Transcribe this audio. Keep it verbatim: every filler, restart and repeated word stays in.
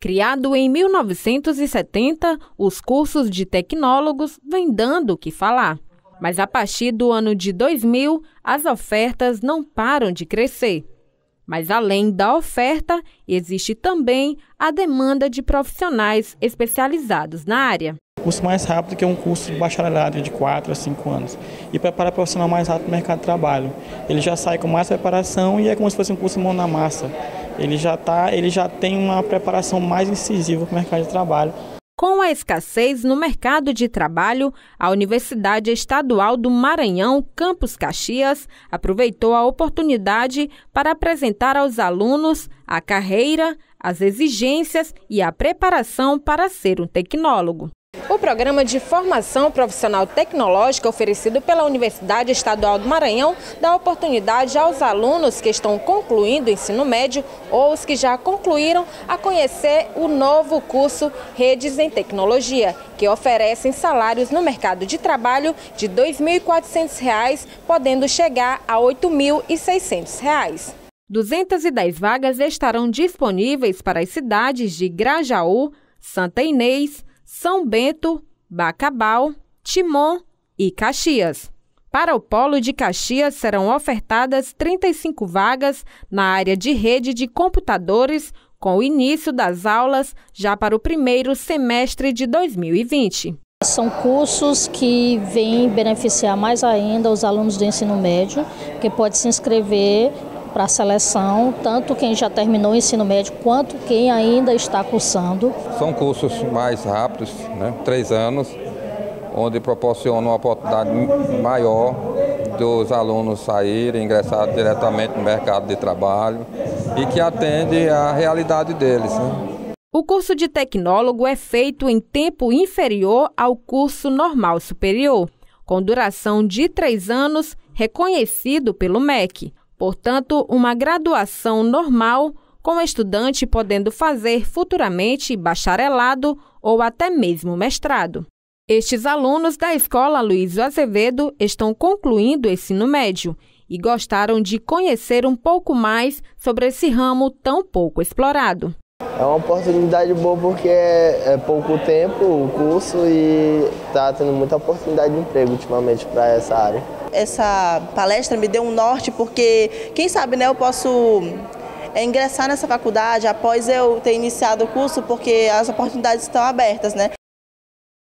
Criado em mil novecentos e setenta, os cursos de tecnólogos vêm dando o que falar. Mas a partir do ano de dois mil, as ofertas não param de crescer. Mas além da oferta, existe também a demanda de profissionais especializados na área. O curso mais rápido que é um curso de bacharelado de quatro a cinco anos e prepara o profissional mais rápido no mercado de trabalho. Ele já sai com mais preparação e é como se fosse um curso mão na massa. Ele já, tá, ele já tem uma preparação mais incisiva para o mercado de trabalho. Com a escassez no mercado de trabalho, a Universidade Estadual do Maranhão, Campus Caxias, aproveitou a oportunidade para apresentar aos alunos a carreira, as exigências e a preparação para ser um tecnólogo. O programa de formação profissional tecnológica oferecido pela Universidade Estadual do Maranhão dá oportunidade aos alunos que estão concluindo o ensino médio ou os que já concluíram a conhecer o novo curso Redes em Tecnologia, que oferecem salários no mercado de trabalho de dois mil e quatrocentos reais, podendo chegar a oito mil e seiscentos reais. duzentas e dez vagas estarão disponíveis para as cidades de Grajaú, Santa Inês, São Bento, Bacabal, Timon e Caxias. Para o Polo de Caxias serão ofertadas trinta e cinco vagas na área de rede de computadores, com o início das aulas já para o primeiro semestre de dois mil e vinte. São cursos que vêm beneficiar mais ainda os alunos do ensino médio, que pode se inscrever para a seleção, tanto quem já terminou o ensino médio quanto quem ainda está cursando. São cursos mais rápidos, né? Três anos, onde proporcionam uma oportunidade maior dos alunos saírem, ingressar diretamente no mercado de trabalho e que atende à realidade deles, né? O curso de tecnólogo é feito em tempo inferior ao curso normal superior, com duração de três anos, reconhecido pelo M E C. Portanto, uma graduação normal, com o estudante podendo fazer futuramente bacharelado ou até mesmo mestrado. Estes alunos da Escola Luiz Azevedo estão concluindo o ensino médio e gostaram de conhecer um pouco mais sobre esse ramo tão pouco explorado. É uma oportunidade boa porque é, é pouco tempo o curso e está tendo muita oportunidade de emprego ultimamente para essa área. Essa palestra me deu um norte porque, quem sabe, né, eu posso é, ingressar nessa faculdade após eu ter iniciado o curso, porque as oportunidades estão abertas, né?